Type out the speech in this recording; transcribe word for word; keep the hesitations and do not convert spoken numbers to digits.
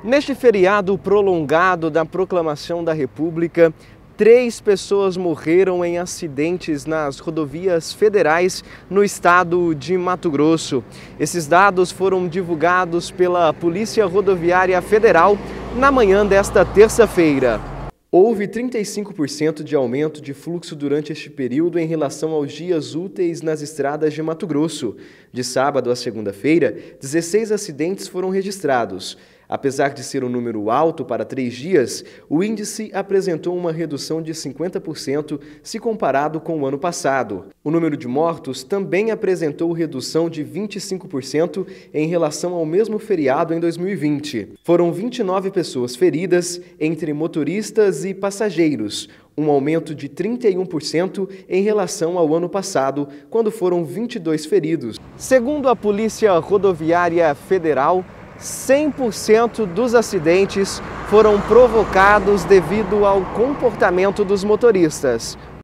Neste feriado prolongado da Proclamação da República, três pessoas morreram em acidentes nas rodovias federais no estado de Mato Grosso. Esses dados foram divulgados pela Polícia Rodoviária Federal na manhã desta terça-feira. Houve trinta e cinco por cento de aumento de fluxo durante este período em relação aos dias úteis nas estradas de Mato Grosso. De sábado a segunda-feira, dezesseis acidentes foram registrados. Apesar de ser um número alto para três dias, o índice apresentou uma redução de cinquenta por cento se comparado com o ano passado. O número de mortos também apresentou redução de vinte e cinco por cento em relação ao mesmo feriado em dois mil e vinte. Foram vinte e nove pessoas feridas, entre motoristas e passageiros, um aumento de trinta e um por cento em relação ao ano passado, quando foram vinte e dois feridos. Segundo a Polícia Rodoviária Federal, cem por cento dos acidentes foram provocados devido ao comportamento dos motoristas.